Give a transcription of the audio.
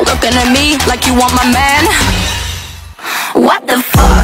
looking at me like you want my man. What the fuck?